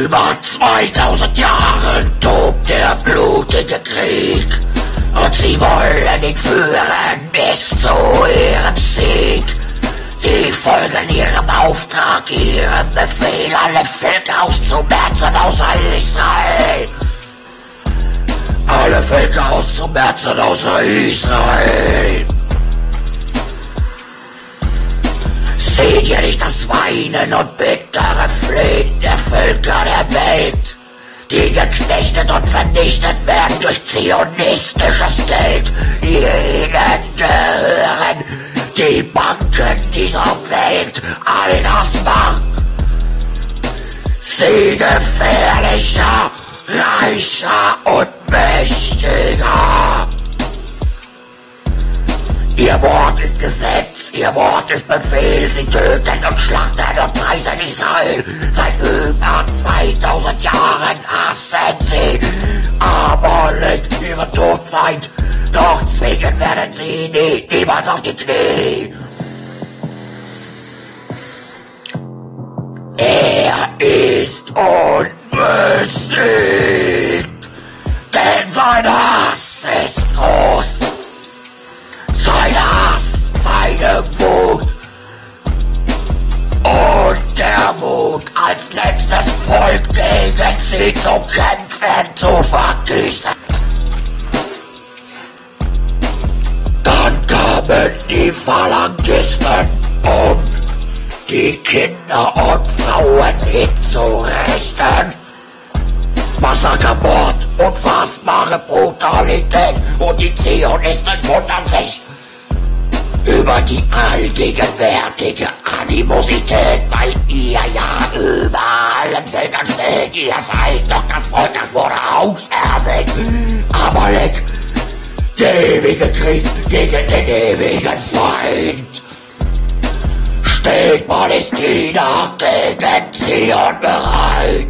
über 2000 Jahren tobt der blutige Krieg. Und sie wollen ihn führen bis zu ihrem Sieg. Sie folgen ihrem Auftrag, ihrem Befehl, alle Völker auszumerzen außer Israel. Alle Völker auszumerzen außer Israel. Seht ihr nicht das Weinen und bittere Flehen der Völker der Welt, die geknechtet und vernichtet werden durch zionistisches Geld? Ihnen gehören die Banken dieser Welt, all das Macht. Sie gefährlicher, reicher und mächtiger. Ihr Wort ist Gesetz, ihr Wort ist Befehl. Sie töten und schlachten und preisen Israel. Seit über 2000 Jahren hassen sie Amalek, ihren Todfeind. Doch zwingen werden sie niemand auf die Knie. Er ist unbesiegt, denn sein Hass ist groß. Sein Hass, seine Wut und der Mut, als letztes Volk gegen sie zu kämpfen, zu vergießen. Dann kamen die Phalangisten, um die Kinder und Frauen hinzurichten. Massaker, Mord, unfassbare Brutalität, und die Zionisten wundern sich über die allgegenwärtige Animosität, weil ihr ja über allen Völkern steht. Ihr seid doch das Volk, das wurde auserwählt. Amalek, der ewige Krieg gegen den ewigen Feind. Steht Palästina gegen Zion bereit?